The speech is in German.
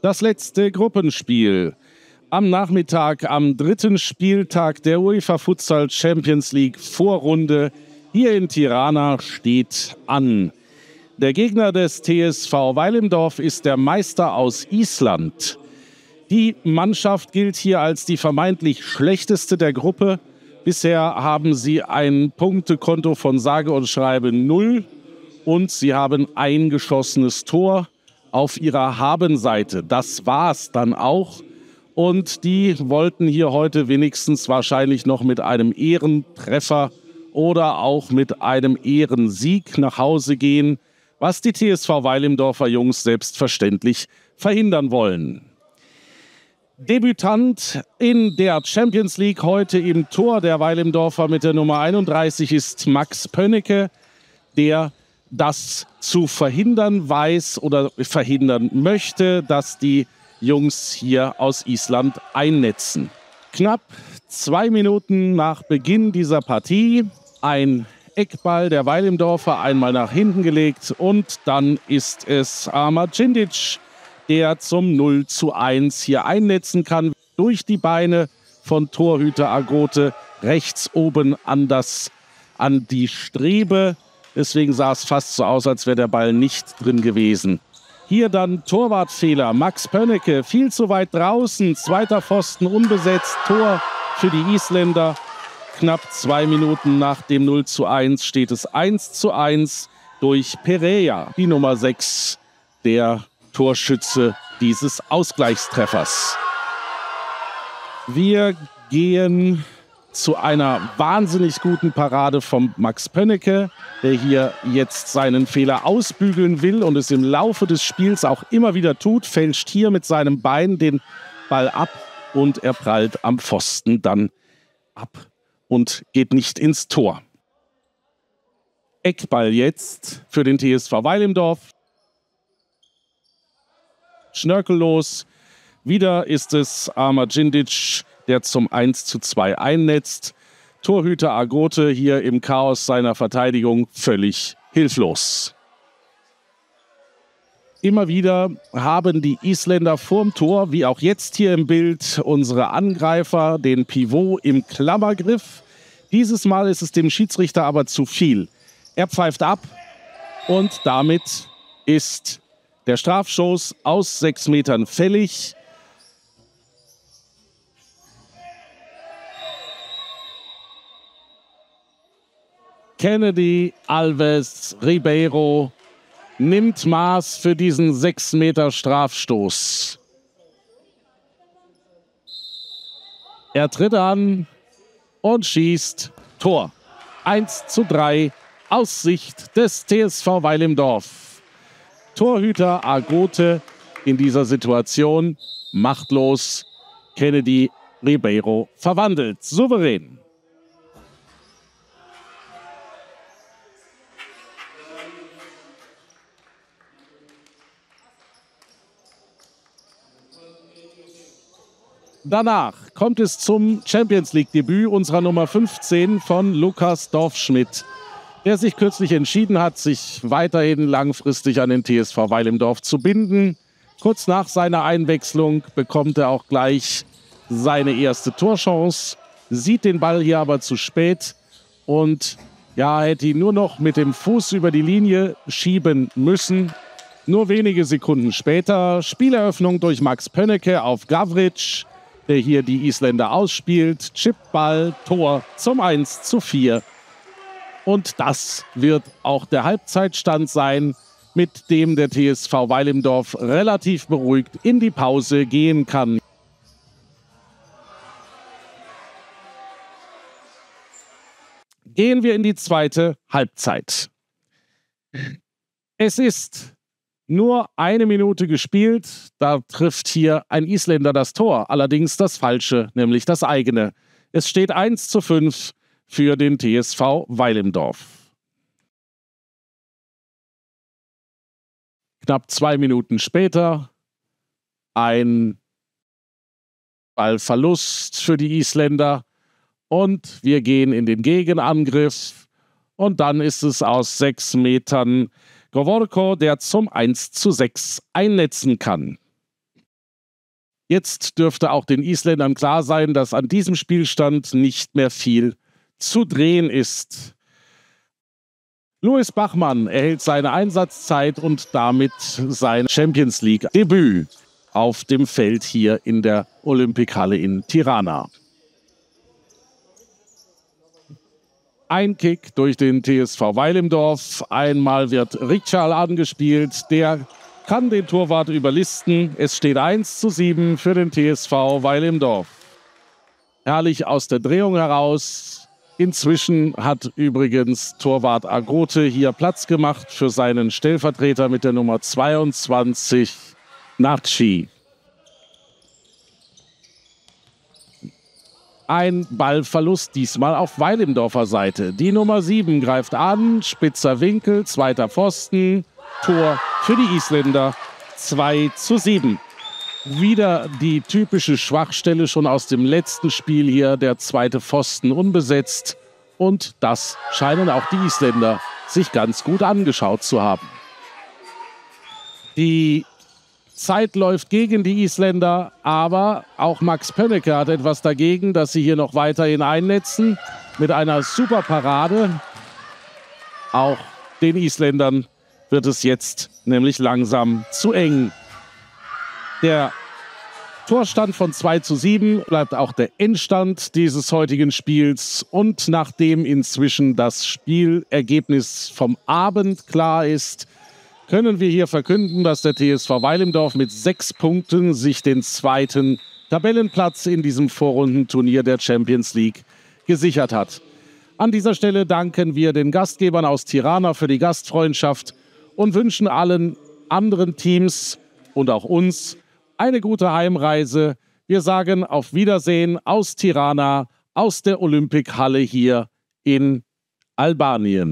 Das letzte Gruppenspiel am Nachmittag, am dritten Spieltag der UEFA Futsal Champions League Vorrunde hier in Tirana steht an. Der Gegner des TSV Weil im Dorf ist der Meister aus Island. Die Mannschaft gilt hier als die vermeintlich schlechteste der Gruppe. Bisher haben sie ein Punktekonto von sage und schreibe 0 und sie haben ein geschossenes Tor auf ihrer Habenseite. Das war's dann auch. Und die wollten hier heute wenigstens wahrscheinlich noch mit einem Ehrentreffer oder auch mit einem Ehrensieg nach Hause gehen, was die TSV Weil im Dorfer Jungs selbstverständlich verhindern wollen. Debütant in der Champions League heute im Tor der Weil im Dorfer mit der Nummer 31 ist Max Pönnecke, der das zu verhindern weiß oder verhindern möchte, dass die Jungs hier aus Island einnetzen. Knapp 2 Minuten nach Beginn dieser Partie ein Eckball der Weil im Dorfer einmal nach hinten gelegt und dann ist es Ahmad Cindic, der zum 0:1 hier einnetzen kann. Durch die Beine von Torhüter Agote rechts oben an die Strebe. Deswegen sah es fast so aus, als wäre der Ball nicht drin gewesen. Hier dann Torwartfehler. Max Pönnecke viel zu weit draußen. Zweiter Pfosten unbesetzt. Tor für die Isländer. Knapp 2 Minuten nach dem 0:1 steht es 1:1 durch Pereira, die Nummer 6, der Torschütze dieses Ausgleichstreffers. Wir gehen zu einer wahnsinnig guten Parade von Max Pönnecke, der hier jetzt seinen Fehler ausbügeln will und es im Laufe des Spiels auch immer wieder tut, fälscht hier mit seinem Bein den Ball ab und er prallt am Pfosten dann ab und geht nicht ins Tor. Eckball jetzt für den TSV Weil im Dorf. Schnörkellos. Wieder ist es Ahmad Cindic, der zum 1:2 einnetzt. Torhüter Agote hier im Chaos seiner Verteidigung völlig hilflos. Immer wieder haben die Isländer vorm Tor, wie auch jetzt hier im Bild, unsere Angreifer, den Pivot im Klammergriff. Dieses Mal ist es dem Schiedsrichter aber zu viel. Er pfeift ab und damit ist der Strafstoß aus 6 Metern fällig. Kennedy Alves Ribeiro nimmt Maß für diesen 6 Meter Strafstoß. Er tritt an und schießt Tor. 1:3 aus Sicht des TSV Weil im Dorf. Torhüter Agote in dieser Situation machtlos. Kennedy Ribeiro verwandelt. Souverän. Danach kommt es zum Champions-League-Debüt unserer Nummer 15 von Lukas Dorfschmidt, der sich kürzlich entschieden hat, sich weiterhin langfristig an den TSV Weil im Dorf zu binden. Kurz nach seiner Einwechslung bekommt er auch gleich seine erste Torchance, sieht den Ball hier aber zu spät und hätte ihn nur noch mit dem Fuß über die Linie schieben müssen. Nur wenige Sekunden später Spieleröffnung durch Max Pönnecke auf Gavric, der hier die Isländer ausspielt. Chipball, Tor zum 1:4. Und das wird auch der Halbzeitstand sein, mit dem der TSV Weil im Dorf relativ beruhigt in die Pause gehen kann. Gehen wir in die zweite Halbzeit. Es ist nur 1 Minute gespielt, da trifft hier ein Isländer das Tor, allerdings das falsche, nämlich das eigene. Es steht 1:5 für den TSV Weil im Dorf. Knapp 2 Minuten später ein Ballverlust für die Isländer und wir gehen in den Gegenangriff und dann ist es aus 6 Metern Govorko, der zum 1:6 einnetzen kann. Jetzt dürfte auch den Isländern klar sein, dass an diesem Spielstand nicht mehr viel zu drehen ist. Louis Bachmann erhält seine Einsatzzeit und damit sein Champions League-Debüt auf dem Feld hier in der Olympic-Halle in Tirana. Ein Kick durch den TSV Weil im Dorf. Einmal wird Ritschal angespielt. Der kann den Torwart überlisten. Es steht 1:7 für den TSV Weil im Dorf. Herrlich aus der Drehung heraus. Inzwischen hat übrigens Torwart Agote hier Platz gemacht für seinen Stellvertreter mit der Nummer 22, Natschi. Ein Ballverlust, diesmal auf Weil im Dorfer Seite. Die Nummer 7 greift an, spitzer Winkel, zweiter Pfosten, Tor für die Isländer, 2:7. Wieder die typische Schwachstelle schon aus dem letzten Spiel hier, der zweite Pfosten unbesetzt. Und das scheinen auch die Isländer sich ganz gut angeschaut zu haben. Die Zeit läuft gegen die Isländer, aber auch Max Pönnecke hat etwas dagegen, dass sie hier noch weiterhin einnetzen mit einer super Parade. Auch den Isländern wird es jetzt nämlich langsam zu eng. Der Torstand von 2:7 bleibt auch der Endstand dieses heutigen Spiels. Und nachdem inzwischen das Spielergebnis vom Abend klar ist, können wir hier verkünden, dass der TSV Weil im Dorf mit 6 Punkten sich den zweiten Tabellenplatz in diesem Vorrundenturnier der Champions League gesichert hat. An dieser Stelle danken wir den Gastgebern aus Tirana für die Gastfreundschaft und wünschen allen anderen Teams und auch uns eine gute Heimreise. Wir sagen auf Wiedersehen aus Tirana, aus der Olympic-Halle hier in Albanien.